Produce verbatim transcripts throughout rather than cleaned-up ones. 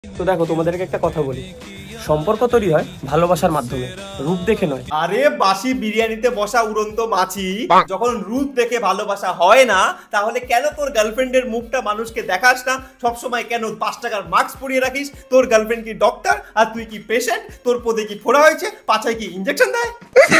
তো দেখো তোমাদেরকে একটা কথা বলি, সম্পর্ক তৈরি হয় ভালোবাসার মাধ্যমে, রূপ দেখে নয়। আরে বাসি বিরিয়ানিতে বসা উড়ন্ত মাছি, যখন রূপ দেখে ভালোবাসা হয় না, তাহলে কেন তোর গার্লফ্রেন্ডের মুখটা মানুষকে দেখাস না? সবসময় কেন পাঁচ টাকার মাস্ক পরিয়ে রাখিস? তোর গার্লফ্রেন্ড কি ডক্টর আর তুই কি পেশেন্ট? তোর পদে কি ফোড়া হয়েছে? পাছায় কি ইঞ্জেকশন দেয়?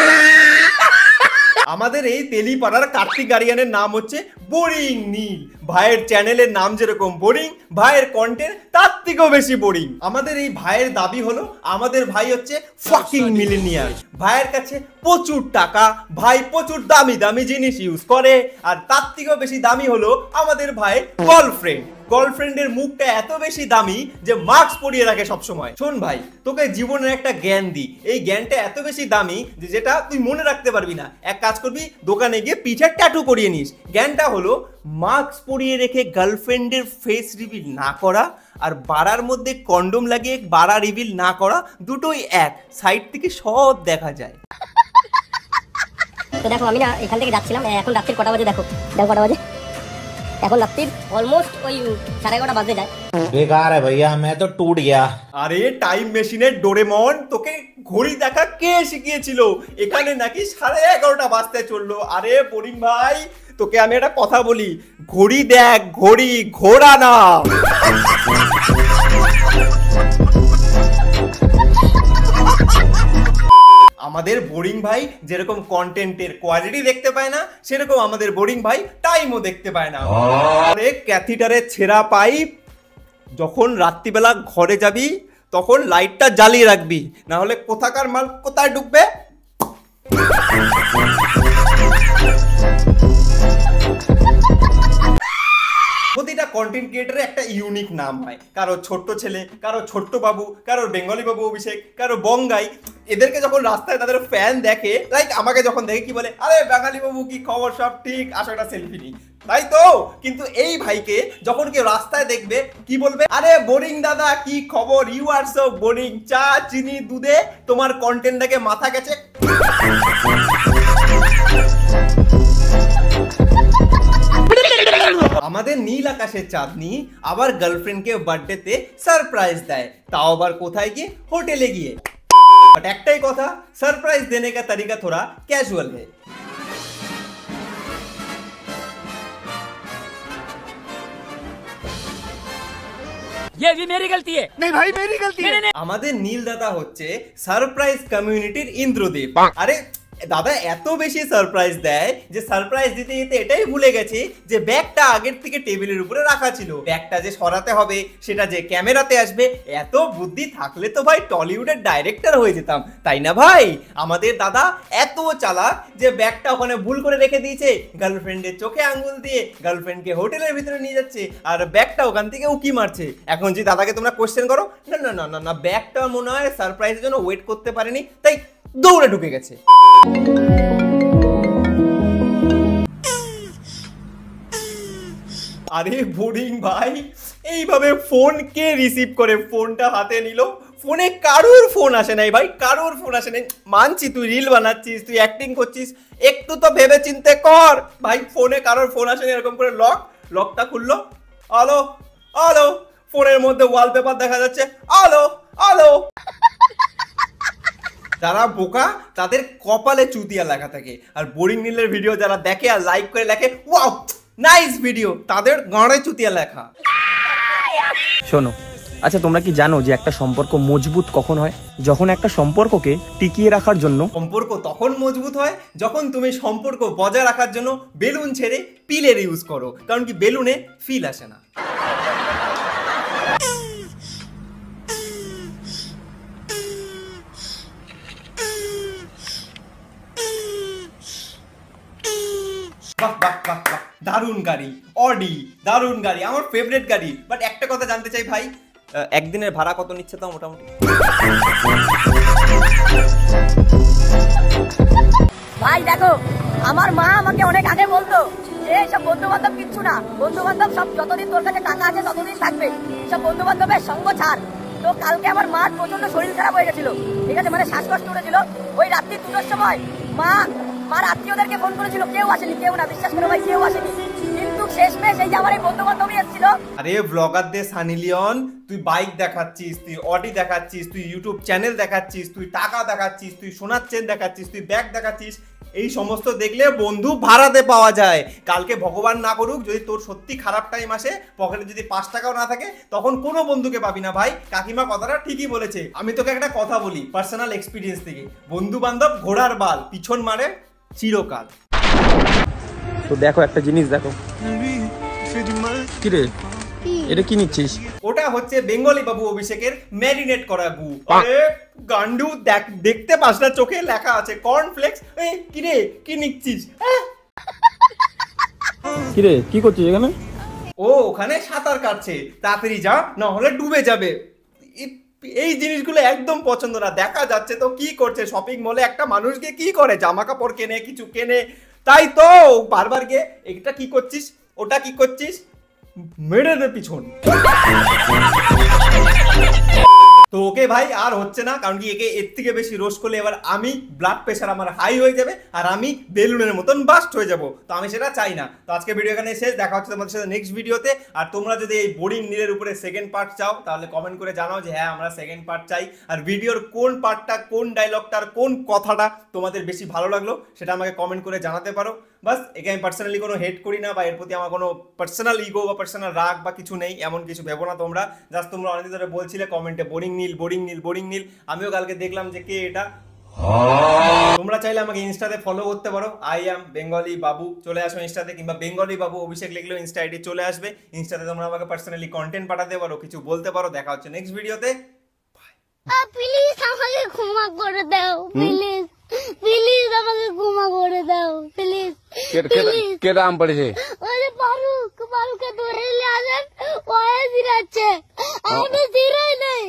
আমাদের এই তেলিপাড়ার কার্তিক গার্ডিয়ানের নাম হচ্ছে বোরিং নীল। ভাইয়ের চ্যানেলের নাম যেরকম বোরিং, ভাইয়ের কন্টেন্ট তার থেকেও বেশি বোরিং। আমাদের এই ভাইয়ের দাবি হলো আমাদের ভাই হচ্ছে ফাকিং মিলেনিয়াল। ভাইয়ের কাছে প্রচুর টাকা, ভাই প্রচুর দামি দামি জিনিস ইউজ করে, আর তার থেকেও বেশি দামি হলো আমাদের ভাইয়ের গার্লফ্রেন্ড। গার্লফ্রেন্ডের মুখটা এত বেশি দামি যে মাস্ক পরিয়ে রাখে সবসময়। শোন ভাই, তোকে জীবনের একটা জ্ঞান দি, এই জ্ঞানটা এত বেশি দামি যে যেটা তুই মনে রাখতে পারবি না। এক কাজ করবি, দোকানে গিয়ে পিঠে ট্যাটু করিয়ে নিস। জ্ঞানটা হলো মাস্ক পরিয়ে রেখে গার্লফ্রেন্ডের ফেস রিভিল না করা আর বাড়ার মধ্যে কন্ডোম লাগিয়ে বাড়া রিভিল না করা, দুটোই এক, সাইড থেকে সব দেখা যায়। তো দেখো আমি না এখান থেকে যাচ্ছিলাম, এখন রাত্রির কটা বাজে দেখো, দেখো কটা বাজে, এখন রাত্রির অলমোস্ট ওই সাড়ে এগারোটা বাজে যায়। বেকার है भैया, मैं तो टूट गया। আরে টাইম মেশিনের ডোরেমন, তোকে ঘড়ি দেখা কে শিখিয়েছিল? এখানে নাকি সাড়ে এগারোটা বাজতে চললো। আরে বোরিং ভাই, তোকে আমি একটা কথা বলি, ঘড়ি দেখ, ঘড়ি, ঘোড়া না। আমাদের বোরিং ভাই যেরকম কন্টেন্টের কোয়ালিটি দেখতে পায় না, সেরকম আমাদের বোরিং ভাই টাইমও দেখতে পায় না। আরে ক্যাথিটারের ছেঁড়া পাইপ, যখন রাত্রিবেলা ঘরে যাবি তখন লাইটটা জ্বালিয়ে রাখবি, না হলে কোথাকার মাল কোথায় ঢুকবে। প্রতিটা কন্টেন্ট ক্রিয়েটারের একটা ইউনিক নাম হয়, কারো ছোট্ট ছেলে, কারো ছোট্ট বাবু, কারো বেঙ্গলি বাবু অভিষেক, কারো বঙ্গাই। এদেরকে যখন রাস্তায় তাদের ফ্যান দেখে, লাইক আমাকে যখন দেখে কি বলে, আরে বাঙালি বাবু কি খবর, সব ঠিক, আসো একটা সেলফি নিই, তাই তো। কিন্তু এই ভাইকে যখন কেউ রাস্তায় দেখবে কি বলবে, আরে বোরিং দাদা কি খবর, ইউ আর সো বোরিং, চা চিনি দুধে তোমার কন্টেন্ট দেখে মাথা গেছে। আমাদের নীল আকাশের চাঁদনি আবার গার্লফ্রেন্ডকে বার্থডেতে সারপ্রাইজ দেয়, তাও আবার কোথায় গিয়ে? হোটেলে গিয়ে। বাট একটাই কথা, सरप्राइज देने का तरीका थोड़ा कैजुअल है। ये भी मेरी गलती है। नहीं भाई मेरी गलती है। আমাদের নীল দাদা হচ্ছে সারপ্রাইজ কমিউনিটির ইন্দ্রদেব। আরে দাদা এত বেশি সারপ্রাইজ দেয় যে সারপ্রাইজ দিতে দিতে এটাই ভুলে গেছে যে ব্যাগটা আগের থেকে টেবিলের উপরে রাখা ছিল, ব্যাগটা যে সরাতে হবে, সেটা যে ক্যামেরাতে আসবে। এত বুদ্ধি থাকলে তো ভাই টলিউডের ডাইরেক্টর হয়ে যেতাম, তাই না ভাই? আমাদের দাদা এত চালাক যে ব্যাগটা ওখানে ভুল করে রেখে দিয়েছে, গার্লফ্রেন্ডের চোখে আঙ্গুল দিয়ে গার্লফ্রেন্ডকে হোটেলের ভিতরে নিয়ে যাচ্ছে আর ব্যাগটা ওখান থেকে উকি মারছে। এখন যে দাদাকে তোমরা কোশ্চেন করো, না না না না না ব্যাগটা মনে হয় সারপ্রাইজের জন্য ওয়েট করতে পারেনি, তাই দৌড়ে ঢুকে গেছে। আরে বোরিং ভাই, এইভাবে ফোন কে রিসিভ করে? ফোনটা হাতে নিল, ফোনে কারোর ফোন আসে নাই ভাই, কারোর ফোন আসে নাই। মানছি তুই রিল বানাচ্ছিস, তুই অ্যাক্টিং করছিস, একটু তো ভেবে চিন্তে কর ভাই। ফোনে কারোর ফোন আসে না, এরকম করে লক, লকটা খুললো, আলো আলো, ফোনের মধ্যে ওয়ালপেপার দেখা যাচ্ছে, আলো আলো। যারা বোকা তাদের কপালে চুতিয়া লেখা থাকে, আর বোরিং নীলের ভিডিও যারা দেখে আর লাইক করে লেখে ওয়াও নাইস ভিডিও, তাদের গাঁড়ে চুতিয়া লেখা। শোনো, আচ্ছা তোমরা কি জানো যে একটা সম্পর্ক মজবুত কখন হয়? যখন একটা সম্পর্ককে টিকিয়ে রাখার জন্য। সম্পর্ক তখন মজবুত হয় যখন তুমি সম্পর্ক বজায় রাখার জন্য বেলুন ছেড়ে পিলের ইউজ করো, কারণ কি বেলুনে ফিল আসে না। বাহ বাহ বাহ বাহ, দারুণ গাড়ি, অডি, দারুণ গাড়ি, আমার ফেভারিট গাড়ি। বাট একটা কথা জানতে চাই ভাই, একদিনের ভাড়া কত নিচ্ছে তো মোটামুটি? ভাই দেখো, আমার মা আমাকে অনেক আগে বলতো যে সব বন্ধু বান্ধব কিচ্ছু না, বন্ধু বান্ধব সব যতদিন তোর কাছে টাকা আছে ততদিন থাকবে, সব বন্ধু বান্ধবের সঙ্গ ছাড়। তো কালকে আমার মার প্রচন্ড শরীর খারাপ হয়ে গেছিল, ঠিক আছে, মানে শ্বাসকষ্ট উঠেছিল। ওই রাত্রি দুটোর সময় মা মার আত্মীয়দেরকে ফোন করেছিল, কেউ আসেনি, কেউ না, বিশ্বাস করো ভাই কেউ আসেনি। কিন্তু শেষমেশ এই যে আমার এই বন্ধু বান্ধবী এসেছিল। আরে ব্লগারদের সানি লিওন, তুই বাইক দেখাচ্ছিস, তুই অডি দেখাচ্ছিস, তুই ইউটিউব চ্যানেল দেখাচ্ছিস, তুই টাকা দেখাচ্ছিস, তুই সোনার চেন দেখাচ্ছিস, তুই ব্যাগ দেখাচ্ছিস, এই সমস্ত দেখলে বন্ধু ভাড়াতে পাওয়া যায়। কালকে ভগবান না করুক যদি তোর সত্যি খারাপ টাইম আসে, পকেটে যদি পাঁচ টাকাও না থাকে, তখন কোনো বন্ধুকে পাবি না ভাই। কাকিমা কথাটা ঠিকই বলেছে। আমি তোকে একটা কথা বলি পার্সোনাল এক্সপিরিয়েন্স থেকে, বন্ধু বান্ধব ঘোড়ার বাল, পিছন মারে চিরকাল। তো দেখো একটা জিনিস দেখো, কি রে এটা কি নিচ্ছিস? ওটা হচ্ছে বেঙ্গলি বাবু অভিষেকের ম্যারিনেট করা গু। আরে গান্ডু, দেখ দেখতে পাস না, চোখে লেখা আছে কর্নফ্লেক্স। এই কি রে কি নিচ্ছিস? কি রে কি করছিস এখানে? ও ওখানে সাঁতার কাটছে, তাড়াতাড়ি যা না হলে ডুবে যাবে। এ- এই জিনিসগুলো একদম পছন্দ না। দেখা যাচ্ছে তো কি করছে, শপিং মলে একটা মানুষকে কি করে, জামা কাপড় কেনে, কিছু কেনে, তাই তো বারবার গিয়ে এটা কি করছিস, ওটা কি করছিস, মেরে দে পিছন। তো ওকে ভাই আর হচ্ছে না, কারণ কি একে এর থেকে বেশি রোস্ট করলে এবার আমি ব্লাড প্রেশার আমার হাই হয়ে যাবে আর আমি বেলুনের মতন বাস্ট হয়ে যাব। তো আমি সেটা চাই না। তো আজকে ভিডিও এখানে শেষ, দেখা হচ্ছে তোমাদের সাথে নেক্সট ভিডিওতে। আর তোমরা যদি এই বোরিং নীলের উপরে সেকেন্ড পার্ট চাও তাহলে কমেন্ট করে জানাও যে হ্যাঁ আমরা সেকেন্ড পার্ট চাই। আর ভিডিওর কোন পার্টটা, কোন ডায়লগটার কোন কথাটা তোমাদের বেশি ভালো লাগলো সেটা আমাকে কমেন্ট করে জানাতে পারো। বাস, একে আমি পার্সোনালি কোনো হেট করি না বা এর প্রতি আমার কোনো পার্সোনাল ইগো বা পার্সোনাল রাগ বা কিছু নেই, এমন কিছু ভেবো না তোমরা। জাস্ট তোমরা অনেকদিন ধরে বলছিলে কমেন্টে boring Neel boring Neel boring Neel, আমিও কালকে দেখলাম যে কে এটা। তোমরা চাইলে আমাকে ইনস্টাতে ফলো করতে পারো, আই অ্যাম বেঙ্গলি বাবু, চলে আসো ইনস্টাতে, কিংবা বেঙ্গলি বাবু অভিষেক লিখলেও ইনস্টা আইডি চলে আসবে। ইনস্টাতে তোমরা আমাকে পার্সোনালি কন্টেন্ট পাঠাতে পারো, কিছু বলতে পারো। দেখা হচ্ছে নেক্সট ভিডিওতে। প্লিজ আমাকে ক্ষমা করে দাও, প্লিজ প্লিজ আমাকে ক্ষমা করে দাও, প্লিজ কে নাম পড়েছে? ওরে ফারুক, ফারুককে ধরে নিয়ে আসেন, ও জিরাচ্ছে, আমি জিরাই নেই।